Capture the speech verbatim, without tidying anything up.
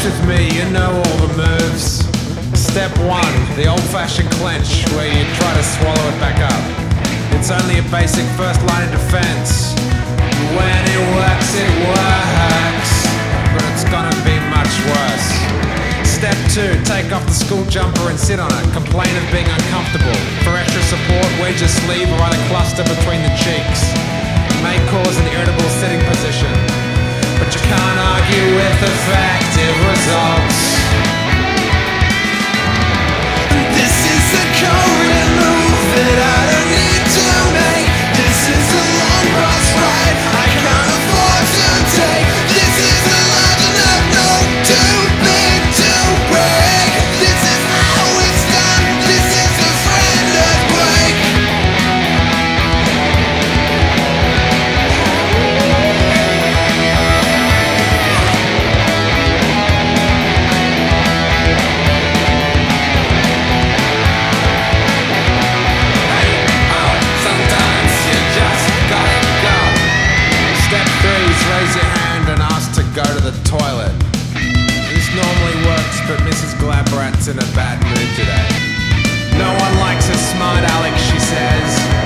Dance with me, you know all the moves. Step one, the old-fashioned clench, where you try to swallow it back up. It's only a basic first line of defense. When it works, it works, but it's gonna be much worse. Step two, take off the school jumper and sit on it. Complain of being uncomfortable. For extra support, wedge your sleeve or either cluster between the cheeks. May cause an irritable sitting position, but you can't argue with effective results. This is a code move that I don't need to make. This is a long bus ride I can't afford to take. This is a large enough note too big to break. This is how it's done. This is a friend earthquake. Raise your hand and ask to go to the toilet. This normally works, but Missus Glabrat's in a bad mood today. No one likes a smart Alex, she says.